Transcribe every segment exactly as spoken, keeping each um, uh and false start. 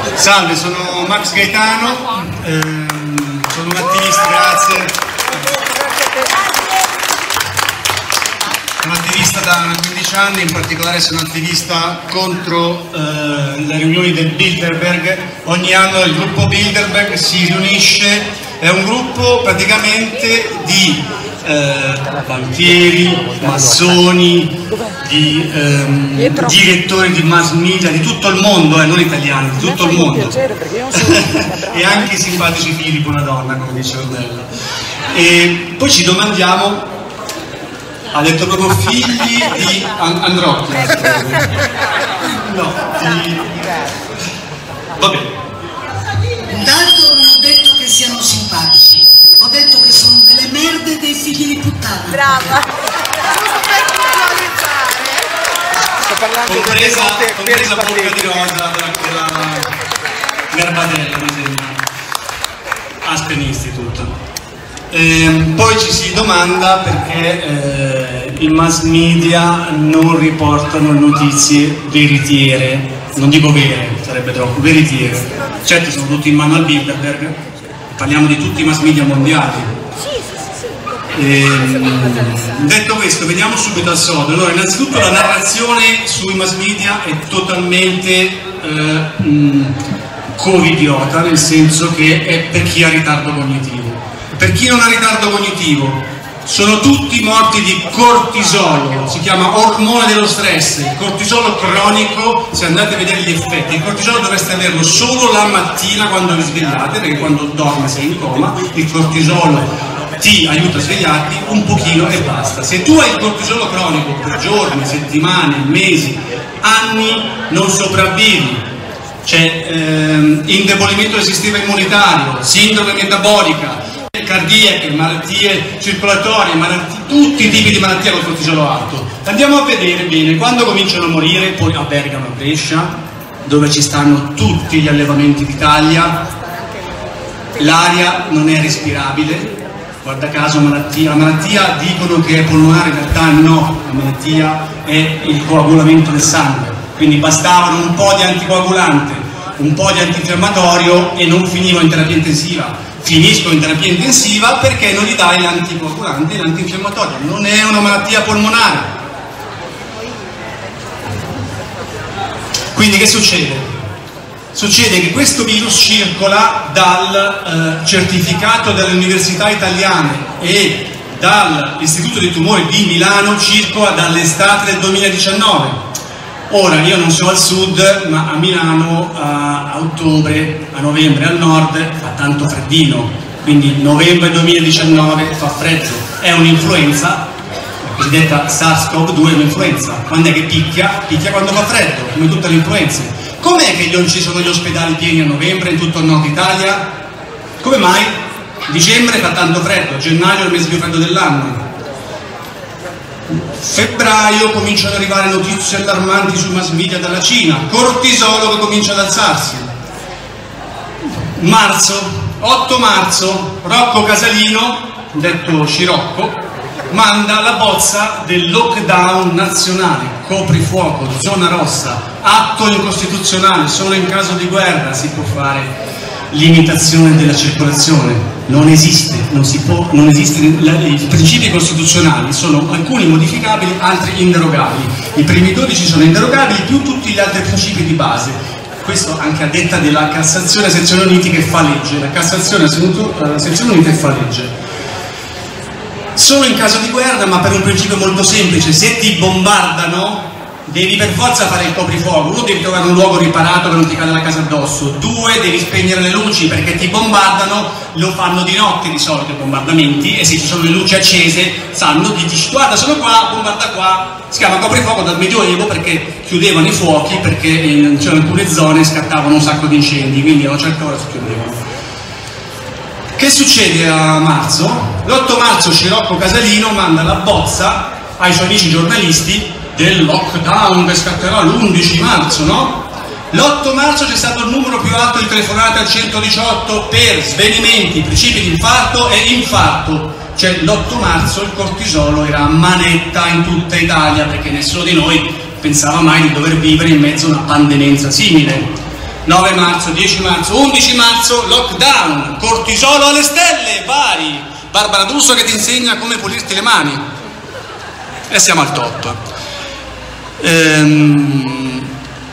Salve, sono Max Gaetano, ehm, sono un attivista, grazie. Sono attivista da quindici anni, in particolare sono attivista contro eh, le riunioni del Bilderberg. Ogni anno il gruppo Bilderberg si riunisce, è un gruppo praticamente di eh, banchieri, massoni, di ehm, direttori di mass media di tutto il mondo, eh, non italiani, di tutto il mondo. E anche i simpatici figli di una donna, come dice Ornella. E poi ci domandiamo, ha detto proprio figli di And Androtti. No, di... va bene. Intanto non ho detto che siano simpatici, ho detto che sono delle merde dei figli di puttana. Brava! Sto parlando compresa, compresa Bocca di Rosa della Garbadella, mi sembra. Aspen Institute. Eh, poi ci si domanda perché eh, i mass media non riportano notizie veritiere, non dico vere, sarebbe troppo, veritiere. Certo sono tutti in mano al Bilderberg, parliamo di tutti i mass media mondiali. Eh, detto questo, veniamo subito al sodo. Allora, innanzitutto la narrazione sui mass media è totalmente eh, mh, covidiota, nel senso che è per chi ha ritardo cognitivo. Per chi non ha ritardo cognitivo, sono tutti morti di cortisolo, si chiama ormone dello stress. Il cortisolo cronico, se andate a vedere gli effetti, il cortisolo dovreste averlo solo la mattina quando vi svegliate, perché quando dormi sei in coma, il cortisolo ti aiuta a svegliarti un pochino e basta. Se tu hai il cortisolo cronico per giorni, settimane, mesi, anni, non sopravvivi. C'è ehm, indebolimento del sistema immunitario, sindrome metabolica, cardiache, malattie circolatorie, malattie, tutti i tipi di malattie con cortisolo alto. Andiamo a vedere bene, quando cominciano a morire, poi a Bergamo, a Brescia, dove ci stanno tutti gli allevamenti d'Italia, l'aria non è respirabile, guarda caso malattia, la malattia dicono che è polmonare, in realtà no, la malattia è il coagulamento del sangue, quindi bastavano un po' di anticoagulante, un po' di antinfiammatorio e non finivano in terapia intensiva. Finiscono in terapia intensiva perché non gli dai l'anticoagulante e l'antinfiammatorio, non è una malattia polmonare. Quindi che succede? Succede che questo virus circola dal eh, certificato delle università italiane e dall'Istituto dei Tumori di Milano, circola dall'estate del duemiladiciannove. Ora, io non so al sud, ma a Milano a ottobre, a novembre al nord fa tanto freddino, quindi novembre duemiladiciannove fa freddo. È un'influenza, la cosiddetta SARS CoV due è un'influenza. Quando è che picchia? Picchia quando fa freddo, come tutte le influenze. Com'è che non ci sono gli ospedali pieni a novembre in tutto il nord Italia? Come mai? Dicembre fa tanto freddo, gennaio è il mese più freddo dell'anno. Febbraio cominciano ad arrivare notizie allarmanti sui mass media dalla Cina, cortisolo che comincia ad alzarsi. Marzo, otto marzo, Rocco Casalino, detto Scirocco, manda la bozza del lockdown nazionale, coprifuoco, zona rossa, atto incostituzionale, solo in caso di guerra si può fare limitazione della circolazione. Non esiste, non si può, non esiste, i principi costituzionali sono alcuni modificabili, altri inderogabili. I primi dodici sono inderogabili più tutti gli altri principi di base. Questo anche a detta della Cassazione a sezione unite che fa legge. La Cassazione a sezione unite fa legge. Solo in caso di guerra, ma per un principio molto semplice: se ti bombardano devi per forza fare il coprifuoco. Uno, devi trovare un luogo riparato che non ti cade la casa addosso. Due, devi spegnere le luci perché ti bombardano, lo fanno di notte di solito i bombardamenti, e se ci sono le luci accese sanno, ti dici guarda sono qua, bombarda qua. Si chiama coprifuoco dal Medioevo perché chiudevano i fuochi, perché in alcune zone scattavano un sacco di incendi, quindi a una certa ora si chiudevano. Che succede a marzo? L'otto marzo Scirocco Casalino manda la bozza ai suoi amici giornalisti del lockdown che scatterà l'undici marzo, no? L'otto marzo c'è stato il numero più alto di telefonate al centodiciotto per svenimenti, principi di infarto e infarto. Cioè l'otto marzo il cortisolo era a manetta in tutta Italia, perché nessuno di noi pensava mai di dover vivere in mezzo a una pandemenza simile. nove marzo, dieci marzo, undici marzo, lockdown, cortisolo alle stelle, vari, Barbara D'Urso che ti insegna come pulirti le mani, e siamo al top. Ehm,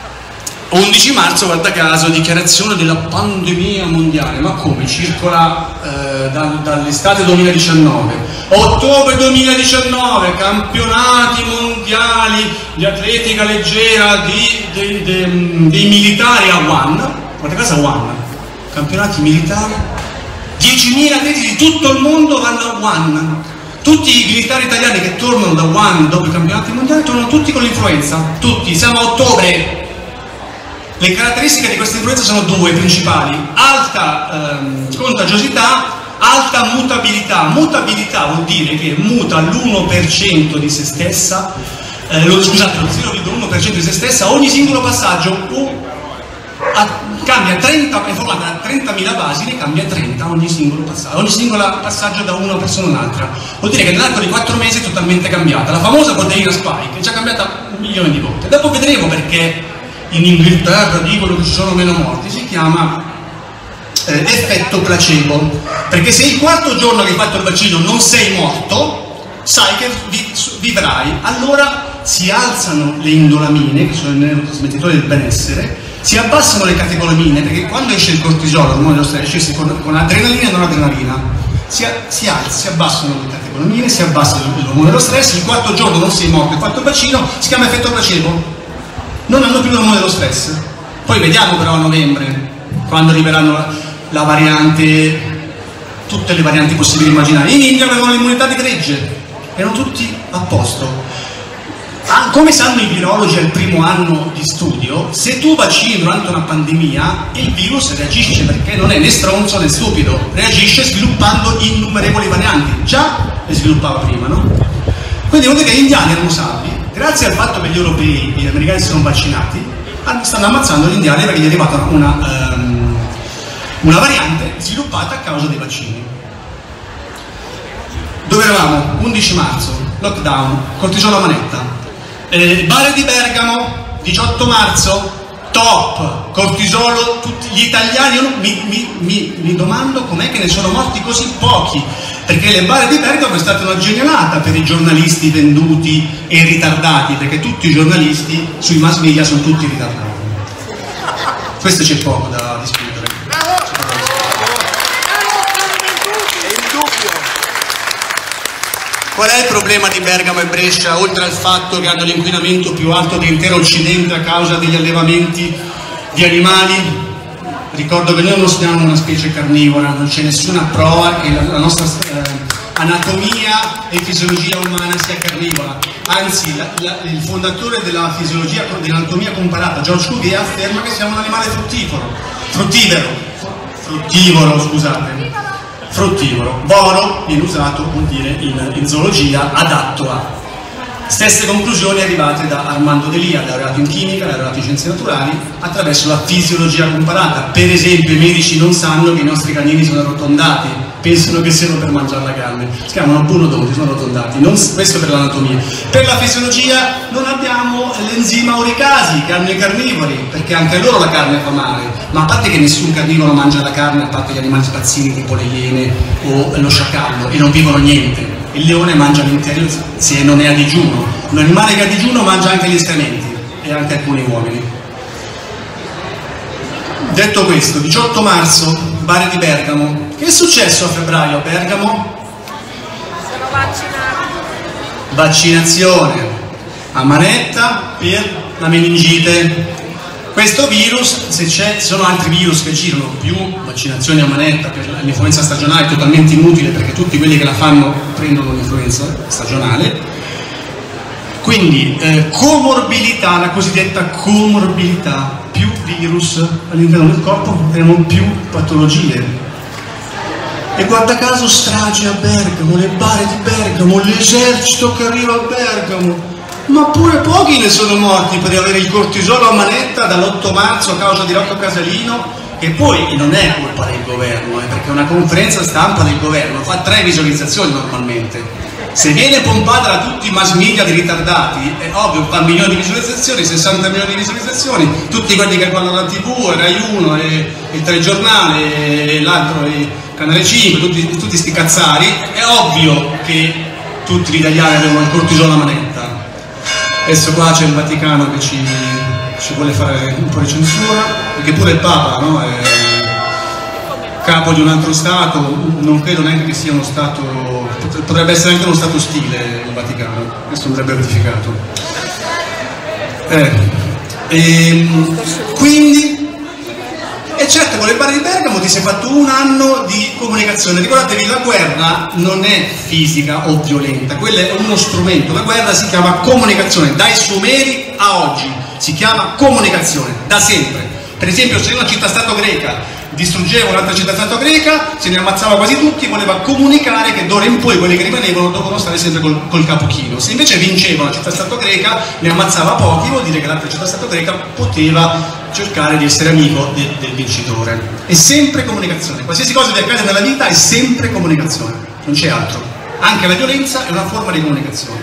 undici marzo, guarda caso, dichiarazione della pandemia mondiale, ma come? Circola eh, da, dall'estate duemiladiciannove, ottobre duemiladiciannove, campionati mondiali di atletica leggera di, de, de, dei militari a Wuhan, guarda caso a Wuhan, campionati militari, diecimila atleti di tutto il mondo vanno a Wuhan, tutti i militari italiani che tornano da Wuhan dopo i campionati mondiali tornano tutti con l'influenza, tutti, siamo a ottobre. Le caratteristiche di questa influenza sono due principali: alta ehm, contagiosità, alta mutabilità. Mutabilità vuol dire che muta l'uno per cento di se stessa, eh, lo, scusate, lo zero virgola uno per cento di se stessa ogni singolo passaggio, o a, cambia trenta, è formata da trentamila basi, ne cambia trenta ogni singolo passaggio, ogni singolo passaggio da una persona all'altra. Vuol dire che nell'arco di quattro mesi è totalmente cambiata. La famosa proteina spike è già cambiata un milione di volte. Dopo vedremo perché in Inghilterra dicono che ci sono meno morti, si chiama eh, effetto placebo, perché se il quarto giorno che hai fatto il vaccino non sei morto, sai che vi, vivrai. Allora si alzano le indolamine, che sono i neurotrasmettitori del benessere, si abbassano le catecolamine, perché quando esce il cortisolo, l'ormone dello stress, esce con, con adrenalina e non adrenalina, si, si alza, si abbassano le catecolamine, si abbassa l'ormone dello stress, il quarto giorno non sei morto, hai fatto il vaccino, si chiama effetto placebo. Non hanno più l'ormone dello stress. Poi vediamo però a novembre, quando arriveranno la, la variante, tutte le varianti possibili e immaginari. In India avevano l'immunità di gregge, erano tutti a posto. Ah, come sanno i virologi al primo anno di studio, se tu vaccini durante una pandemia, il virus reagisce, perché non è né stronzo né stupido, reagisce sviluppando innumerevoli varianti. Già le sviluppava prima, no? Quindi vuol dire che gli indiani erano salvi. Grazie al fatto che gli europei e gli americani si sono vaccinati, stanno ammazzando gli indiani perché gli è arrivata una, um, una variante sviluppata a causa dei vaccini. Dove eravamo? undici marzo, lockdown, cortisolo a manetta. Eh, Bar di Bergamo, diciotto marzo, top, cortisolo, tutti gli italiani. Io mi, mi, mi, mi domando com'è che ne sono morti così pochi, perché le bare di Bergamo è stata una genialata per i giornalisti venduti e ritardati, perché tutti i giornalisti sui mass media sono tutti ritardati. Questo c'è poco da discutere. Qual è il problema di Bergamo e Brescia, oltre al fatto che hanno l'inquinamento più alto dell'intero Occidente a causa degli allevamenti di animali? Ricordo che noi non siamo una specie carnivora, non c'è nessuna prova che la, la nostra eh, anatomia e fisiologia umana sia carnivora. Anzi, la, la, il fondatore della fisiologia, dell'anatomia comparata, George Cuvier, afferma che siamo un animale fruttifero, fruttivero, fruttivoro, scusate, fruttivoro. Boro viene usato, vuol dire, in, in zoologia, adatto a. Stesse conclusioni arrivate da Armando Delia, laureato in chimica, laureato in scienze naturali, attraverso la fisiologia comparata. Per esempio, i medici non sanno che i nostri canini sono arrotondati, pensano che siano per mangiare la carne, si chiamano bunodonti, sono arrotondati. Non, questo per l'anatomia. Per la fisiologia non abbiamo l'enzima uricasi che hanno i carnivori, perché anche a loro la carne fa male, ma a parte che nessun carnivoro mangia la carne, a parte gli animali spazzini tipo le iene o lo sciacallo, e non vivono niente. Il leone mangia l'intero se non è a digiuno. Un animale che è a digiuno mangia anche gli escrementi e anche alcuni uomini. Detto questo, diciotto marzo, Bar di Bergamo. Che è successo a febbraio a Bergamo? Sono vaccinati. Vaccinazione a manetta per la meningite. Questo virus, se c'è, ci sono altri virus che girano, più vaccinazioni a manetta per l'influenza stagionale, è totalmente inutile perché tutti quelli che la fanno prendono l'influenza stagionale. Quindi eh, comorbilità, la cosiddetta comorbilità, più virus all'interno del corpo avremo più patologie. E guarda caso strage a Bergamo, le bare di Bergamo, l'esercito che arriva a Bergamo. Ma pure pochi ne sono morti per avere il cortisolo a manetta dall'otto marzo a causa di Rocco Casalino, che poi non è colpa del governo, eh, perché una conferenza stampa del governo fa tre visualizzazioni normalmente. Se viene pompata da tutti i mass media di ritardati, è ovvio, fa milioni di visualizzazioni, sessanta milioni di visualizzazioni, tutti quelli che guardano la tivù, Rai uno, e il telegiornale, e l'altro, e Canale cinque, tutti, tutti sti cazzari, è ovvio che tutti gli italiani avevano il cortisone alla manetta. Adesso qua c'è il Vaticano che ci, ci vuole fare un po' di censura, perché pure il Papa, no? È capo di un altro Stato, non credo neanche che sia uno Stato, potrebbe essere anche uno Stato ostile il Vaticano, questo andrebbe verificato. Eh, e, quindi, e certo con le barre di Bergamo ti sei fatto un anno di comunicazione. Ricordatevi, la guerra non è fisica o violenta, quello è uno strumento, la guerra si chiama comunicazione, dai Sumeri a oggi si chiama comunicazione, da sempre. Per esempio, se una città-stato greca distruggeva un'altra città-stato greca, se ne ammazzava quasi tutti, voleva comunicare che d'ora in poi quelli che rimanevano dovevano stare sempre col, col capo chino. Se invece vinceva una città-stato greca, ne ammazzava pochi, vuol dire che l'altra città-stato greca poteva cercare di essere amico de, del vincitore. È sempre comunicazione, qualsiasi cosa che accade nella vita è sempre comunicazione, non c'è altro. Anche la violenza è una forma di comunicazione.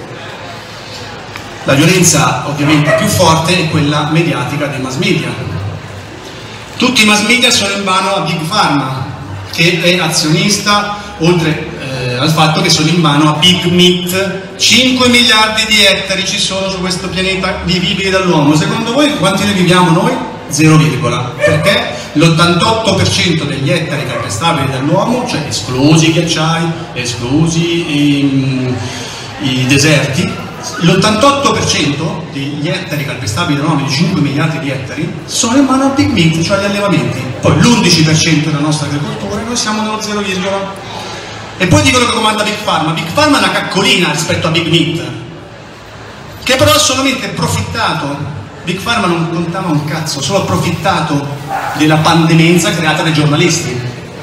La violenza ovviamente più forte è quella mediatica dei mass media. Tutti i mass media sono in mano a Big Pharma, che è azionista, oltre eh, al fatto che sono in mano a Big Meat. cinque miliardi di ettari ci sono su questo pianeta vivibili dall'uomo. Secondo voi quanti ne viviamo noi? Zero virgola. Perché l'ottantotto per cento degli ettari calpestabili dall'uomo, cioè esclusi i ghiacciai, esclusi i, i deserti, l'ottantotto per cento degli ettari calpestabili dell'uomo, di cinque miliardi di ettari, sono in mano a Big Meat, cioè agli allevamenti. Poi l'undici per cento della nostra agricoltura, noi siamo nello zero virgola. E poi dicono che comanda Big Pharma. Big Pharma è una caccolina rispetto a Big Meat, che però ha solamente approfittato. Big Pharma non contava un cazzo, solo approfittato della pandemenza creata dai giornalisti.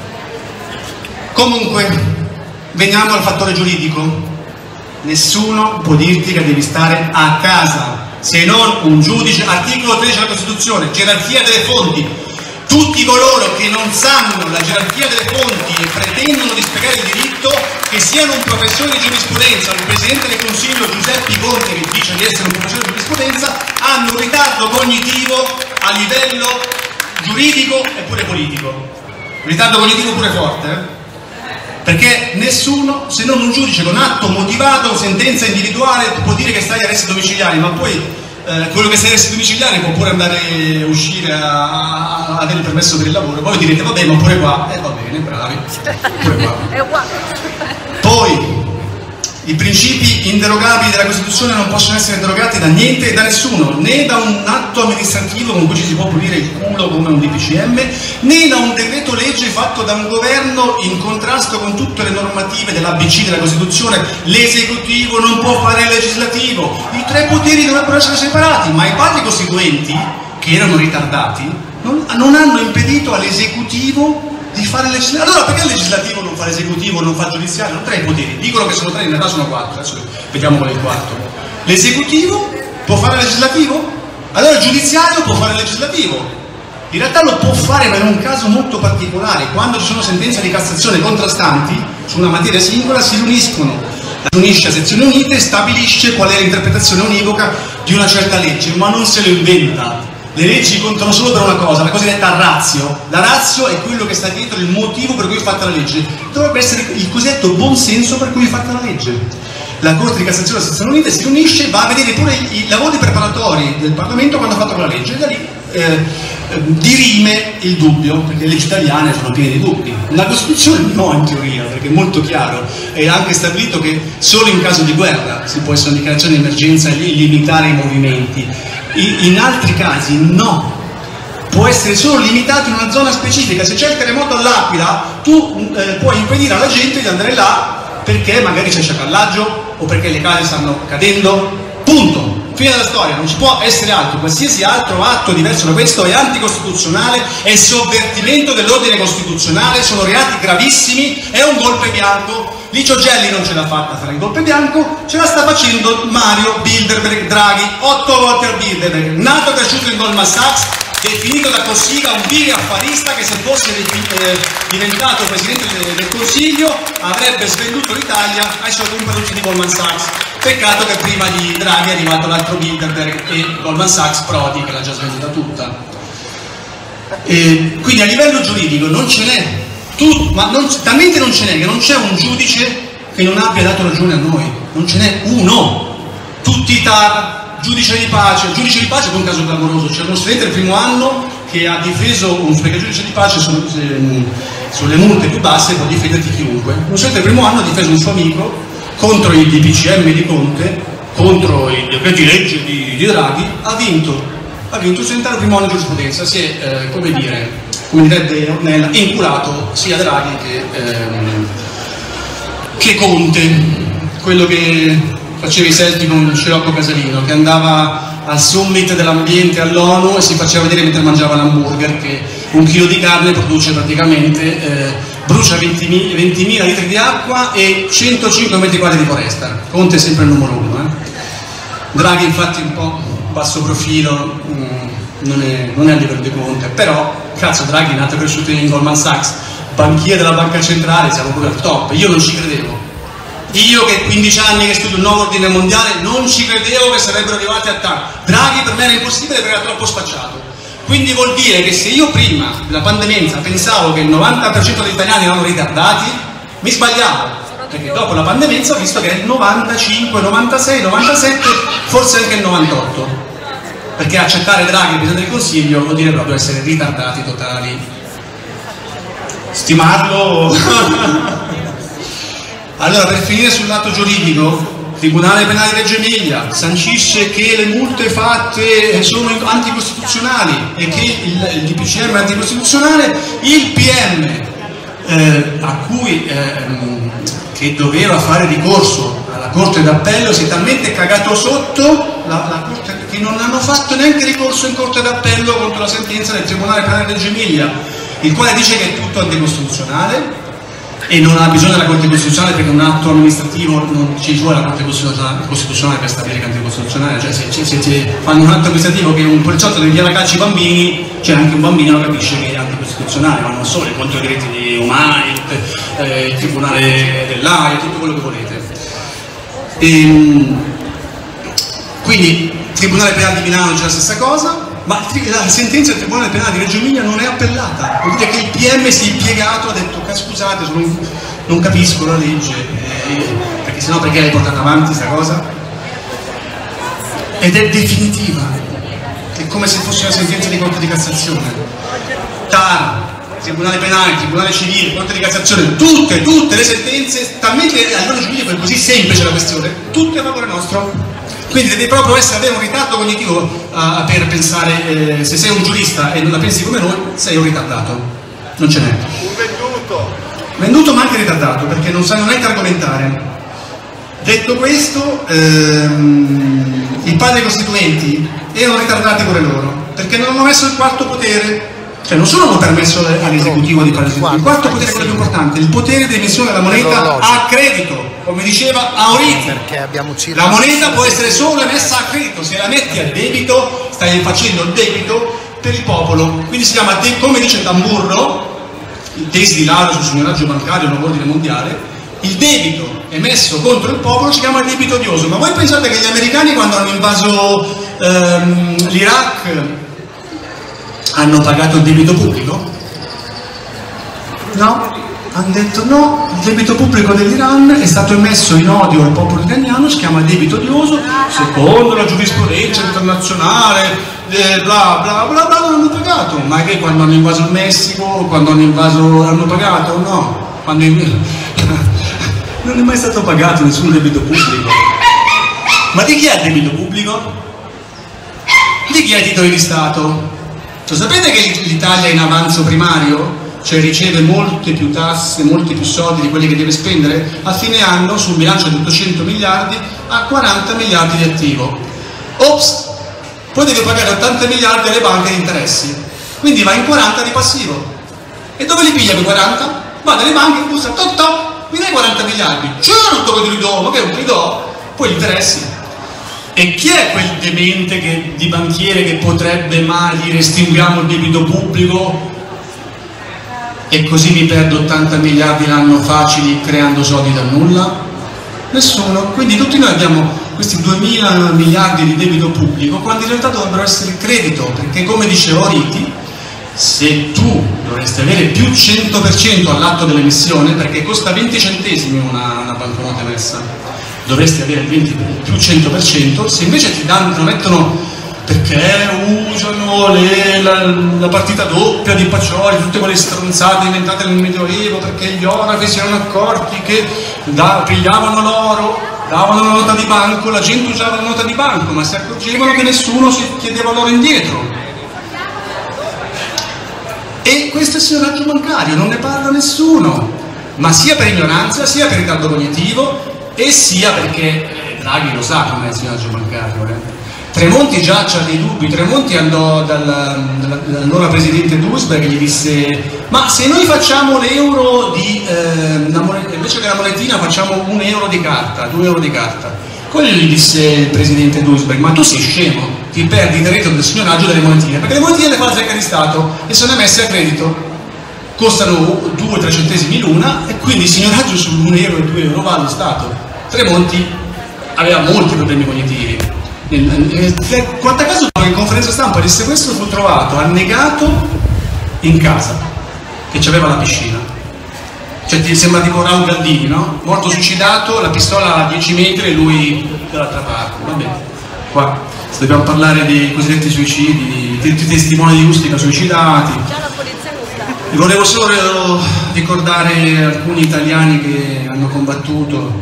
Comunque, veniamo al fattore giuridico. Nessuno può dirti che devi stare a casa, se non un giudice. Articolo tredici della Costituzione, gerarchia delle fonti. Tutti coloro che non sanno la gerarchia delle fonti e pretendono di spiegare il diritto, che siano un professore di giurisprudenza, il Presidente del Consiglio Giuseppe Conte, che dice di essere un professore di giurisprudenza, hanno un ritardo cognitivo a livello giuridico e pure politico. Un ritardo cognitivo pure forte, eh? Perché nessuno, se non un giudice con atto motivato, sentenza individuale, può dire che stai arresti domiciliari, ma poi eh, quello che stai arresti domiciliari può pure andare a uscire a, a avere il permesso per il lavoro. Poi direte, vabbè, ma pure qua, eh va bene, bravi, pure qua. È uguale. Poi, i principi inderogabili della Costituzione non possono essere derogati da niente e da nessuno, né da un atto amministrativo con cui ci si può pulire il culo come un D P C M, né da un decreto legge fatto da un governo in contrasto con tutte le normative dell'A B C della Costituzione. L'esecutivo non può fare il legislativo, i tre poteri dovrebbero essere separati, ma i padri costituenti, che erano ritardati, non, non hanno impedito all'esecutivo di fare il legislativo. Allora perché il legislativo non fa l'esecutivo, non fa il giudiziario? Non tre poteri, dicono che sono tre, in realtà sono quattro, adesso vediamo qual è il quarto. L'esecutivo può fare il legislativo? Allora il giudiziario può fare il legislativo. In realtà lo può fare, ma in un caso molto particolare, quando ci sono sentenze di Cassazione contrastanti su una materia singola, si riuniscono, la riunisce a sezioni unite e stabilisce qual è l'interpretazione univoca di una certa legge, ma non se lo inventa. Le leggi contano solo per una cosa, la cosiddetta ratio. La ratio è quello che sta dietro, il motivo per cui è fatta la legge. Dovrebbe essere il cosiddetto buonsenso per cui è fatta la legge. La Corte di Cassazione della Sezione Unite si riunisce, va a vedere pure i, i lavori preparatori del Parlamento quando ha fatto quella legge, e da lì eh, dirime il dubbio, perché le leggi italiane sono piene di dubbi. La Costituzione no, in teoria, perché è molto chiaro, è anche stabilito che solo in caso di guerra si può essere una dichiarazione di emergenza e limitare i movimenti. In altri casi no, può essere solo limitato in una zona specifica. Se c'è il terremoto all'Aquila, tu eh, puoi impedire alla gente di andare là perché magari c'è sciacallaggio o perché le case stanno cadendo, punto, fine della storia, non ci può essere altro. Qualsiasi altro atto diverso da questo è anticostituzionale, è sovvertimento dell'ordine costituzionale, sono reati gravissimi, è un golpe bianco. Licio Gelli non ce l'ha fatta a fare il golpe bianco, ce la sta facendo Mario Bilderberg Draghi, otto volte al Bilderberg, nato e cresciuto in Goldman Sachs, definito da Cossiga un vile affarista che se fosse eh, diventato Presidente del Consiglio avrebbe svenduto l'Italia ai suoi compatrioti di Goldman Sachs. Peccato che prima di Draghi è arrivato l'altro Bilderberg e Goldman Sachs Prodi che l'ha già svenduta tutta. E quindi a livello giuridico non ce n'è, tu, ma non, talmente non ce n'è che non c'è un giudice che non abbia dato ragione a noi, non ce n'è uno, tutti i T A R, giudice di pace, il giudice di pace è un caso clamoroso, c'è uno studente del primo anno che ha difeso, un, perché il giudice di pace sono, sulle multe più basse può difenderti chiunque, uno studente del primo anno ha difeso un suo amico contro il D P C M di Conte, contro i decreti legge di, di Draghi, ha vinto. Ha vinto il studente del primo anno di giurisprudenza, si è, eh, come dire, come direbbe Ornella, inculato sia Draghi che, ehm, che Conte, quello che faceva i selfie con Scirocco Casalino, che andava al summit dell'ambiente all'ONU e si faceva vedere mentre mangiava l'hamburger che un chilo di carne produce praticamente, eh, brucia ventimila litri di acqua e centocinque metri quadri di foresta. Conte è sempre il numero uno. Eh? Draghi infatti un po' basso profilo, mh, non, è, non è a livello di Conte, però cazzo Draghi è nato e cresciuto in Goldman Sachs, banchiere della banca centrale, siamo proprio al top, io non ci credevo. Io che quindici anni che studio il nuovo ordine mondiale non ci credevo che sarebbero arrivati a tanto. Draghi per me era impossibile perché era troppo spacciato. Quindi vuol dire che se io prima della pandemia pensavo che il novanta per cento degli italiani erano ritardati, mi sbagliavo. Perché dopo la pandemia ho visto che è il novantacinque, novantasei, novantasette, forse anche il novantotto. Perché accettare Draghi, Presidente del Consiglio, vuol dire proprio essere ritardati totali. Stimarlo. Allora, per finire sul lato giuridico, il Tribunale Penale di Reggio Emilia sancisce che le multe fatte sono anticostituzionali e che il, il D P C M è anticostituzionale, il P M eh, a cui eh, che doveva fare ricorso alla Corte d'Appello si è talmente cagato sotto la, la Corte che non hanno fatto neanche ricorso in Corte d'Appello contro la sentenza del Tribunale Penale di Reggio Emilia, il quale dice che è tutto anticostituzionale e non ha bisogno della Corte Costituzionale perché un atto amministrativo non ci vuole la Corte Costituzionale per stabilire che è anticostituzionale, cioè se, se, se fanno un atto amministrativo che un poliziotto deve diano a calci i bambini, cioè anche un bambino capisce che è anticostituzionale, ma non solo, è contro i diritti umani, eh, il Tribunale dell'Aia, tutto quello che volete. E, quindi il Tribunale Penale di Milano c'è la stessa cosa, ma la sentenza del Tribunale Penale di Reggio Emilia non è appellata, vuol dire che il P M si è impiegato, ha detto scusate, sono, non capisco la legge, eh, perché sennò perché l'hai portata avanti questa cosa? Ed è definitiva, è come se fosse una sentenza di Corte di Cassazione. T A R, Tribunale Penale, Tribunale Civile, Corte di Cassazione, tutte, tutte le sentenze, talmente a livello giuridico è così semplice la questione, tutte a favore nostro. Quindi devi proprio essere, avere un ritardo cognitivo uh, per pensare, eh, se sei un giurista e non la pensi come noi, sei un ritardato, non ce n'è. Un venduto! Venduto ma anche ritardato, perché non sai neanche argomentare. Detto questo, ehm, i padri costituenti erano ritardati pure loro, perché non hanno messo il quarto potere, cioè non solo hanno permesso all'esecutivo di fare il quarto potere, quello più importante, il potere di emissione della moneta a credito. Come diceva Auriti, la moneta può essere solo emessa a credito, se la metti a debito stai facendo il debito per il popolo, quindi si chiama, come dice Tamburro, il tesi di laurea sul signoraggio bancario, nuovo ordine mondiale, il debito emesso contro il popolo si chiama debito odioso. Ma voi pensate che gli americani quando hanno invaso ehm, l'Iraq hanno pagato il debito pubblico? No? Hanno detto no, il debito pubblico dell'Iran è stato emesso in odio al popolo iraniano, si chiama debito odioso, secondo la giurisprudenza internazionale, eh, bla bla bla bla, non hanno pagato. Ma che quando hanno invaso il Messico, quando hanno invaso hanno pagato? No, quando in... non è mai stato pagato nessun debito pubblico. Ma di chi è il debito pubblico? Di chi ha i titoli di Stato? Cioè, sapete che l'Italia è in avanzo primario? Cioè riceve molte più tasse, molti più soldi di quelli che deve spendere, a fine anno su un bilancio di ottocento miliardi ha quaranta miliardi di attivo. Ops! Poi deve pagare ottanta miliardi alle banche di interessi, quindi va in quaranta di passivo. E dove li piglia quei quaranta? Va dalle banche e bussa, top top, mi dai quaranta miliardi? Certo che te li do, ma che non te li do? Poi gli interessi. E chi è quel demente che, di banchiere che potrebbe mai dire estinguiamo il debito pubblico e così mi perdo ottanta miliardi l'anno facili creando soldi da nulla? Nessuno. Quindi tutti noi abbiamo questi duemila miliardi di debito pubblico quando in realtà dovrebbero essere il credito, perché come diceva Riti, se tu dovresti avere più cento per cento all'atto dell'emissione, perché costa venti centesimi una, una banconota emessa, dovresti avere il venti, più cento per cento, se invece ti danno, mettono perché usano le, la, la partita doppia di Pacioli, tutte quelle stronzate inventate nel Medioevo, perché gli orafi si erano accorti che da, pigliavano l'oro, davano la nota di banco, la gente usava la nota di banco, ma si accorgevano che nessuno si chiedeva l'oro indietro. E questo è il signoraggio bancario, non ne parla nessuno, ma sia per ignoranza, sia per ritardo cognitivo e sia perché eh, Draghi lo sa com'è il signoraggio bancario. Eh. Tremonti già c'ha dei dubbi, Tremonti andò dall'allora presidente Duisberg e gli disse ma se noi facciamo l'euro di, eh, invece che la monetina facciamo un euro di carta, due euro di carta. Quello gli disse il presidente Duisberg, ma tu sei scemo, ti perdi il diritto del signoraggio delle monetine, perché le monetine le fa la Zecca di Stato e sono emesse a credito, costano due tre centesimi l'una e quindi il signoraggio su un euro e due euro va allo Stato. Tremonti aveva molti problemi cognitivi. Quanta caso in conferenza stampa disse questo fu trovato annegato in casa, che c'aveva la piscina. Cioè ti sembra tipo Raul Galdini, no? Morto suicidato, la pistola a dieci metri e lui dall'altra parte. Va bene, qua se dobbiamo parlare dei cosiddetti suicidi, di, di testimoni di Ustica suicidati. Già la polizia lo sta. Volevo solo ricordare alcuni italiani che hanno combattuto.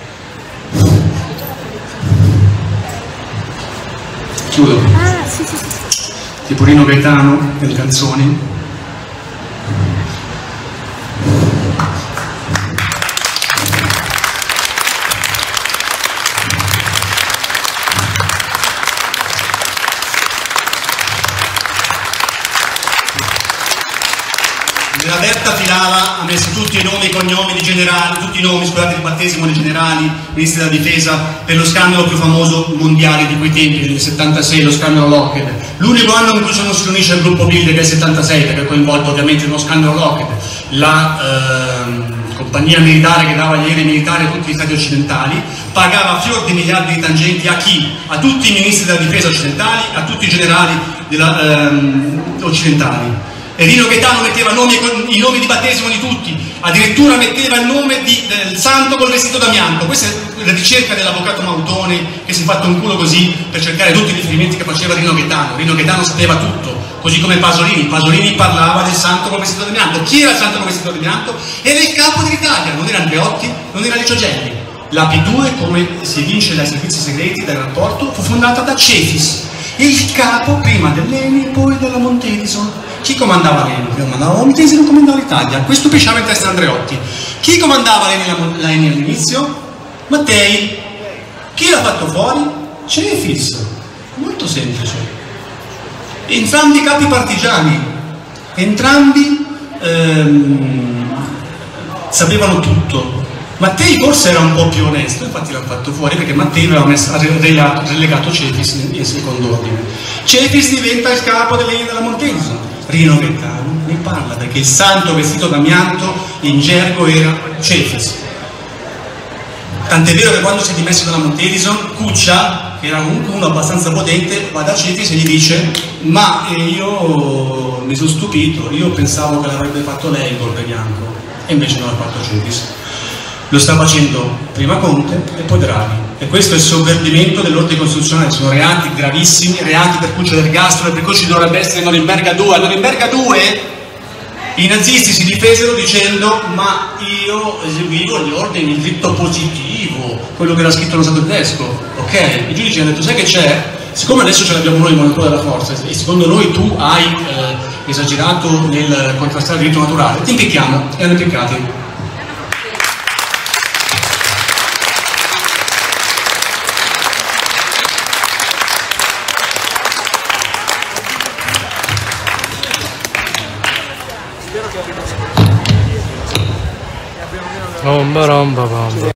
Chiudo. Ah, sì, sì, sì. Tipo Rino Gaetano, nelle canzoni. Nella detta filava ha messo tutti i nomi e i cognomi di generali, tutti i nomi, scusate, di battesimo di generali, ministri della difesa, per lo scandalo più famoso mondiale di quei tempi, del settantasei, lo scandalo Lockheed. L'unico anno in cui non si riunisce il gruppo Bilderberg che è il settantasei, perché è coinvolto ovviamente nello scandalo Lockheed, la ehm, compagnia militare che dava gli aerei militari a tutti gli stati occidentali, pagava fior di miliardi di tangenti a chi? A tutti i ministri della difesa occidentali, a tutti i generali della, ehm, occidentali. E Rino Gaetano metteva nomi, i nomi di battesimo di tutti, addirittura metteva il nome di, del santo col vestito d'amianto. Questa è la ricerca dell'avvocato Mautone che si è fatto un culo così per cercare tutti i riferimenti che faceva Rino Gaetano. Rino Gaetano sapeva tutto, così come Pasolini. Pasolini parlava del santo col vestito d'amianto. Chi era il santo col vestito d'amianto? Era il capo dell'Italia, non era Andreotti, non era Licio Gelli. La P due, come si evince dai servizi segreti, dal rapporto, fu fondata da Cefis, il capo prima dell'Eni e poi della Montedison. Chi comandava l'Eni? Chi comandava la Montedison, comandava l'Italia. Questo pisciava in testa Andreotti. Chi comandava l'Eni all'inizio? Mattei. Chi l'ha fatto fuori? Cefis. Molto semplice. Entrambi capi partigiani, entrambi ehm, sapevano tutto. Mattei forse era un po' più onesto, infatti l'ha fatto fuori perché Mattei aveva messo, relegato, relegato Cefis in, in secondo ordine. Cefis diventa il capo dell'Eni della Montedison. Rino Gaetano ne parla perché il santo vestito d'amianto in gergo era Cefis. Tant'è vero che quando si è dimesso dalla Montedison, Cuccia, che era comunque uno abbastanza potente, va da Cefis e gli dice ma eh, io mi sono stupito, io pensavo che l'avrebbe fatto lei il golpe bianco e invece non l'ha fatto Cefis. Lo sta facendo prima Conte e poi Draghi, e questo è il sovvertimento dell'ordine costituzionale. Sono reati gravissimi, reati per cui c'è l'ergastolo e per cui ci dovrebbe essere Norimberga due. A Norimberga due i nazisti si difesero dicendo ma io eseguivo gli ordini di diritto positivo, quello che era scritto nello Stato tedesco, ok? I giudici hanno detto sai che c'è? Siccome adesso ce l'abbiamo noi il monopolo della forza e secondo noi tu hai eh, esagerato nel contrastare il diritto naturale, ti impicchiamo, e hanno impiccati. Bomba romba bomba.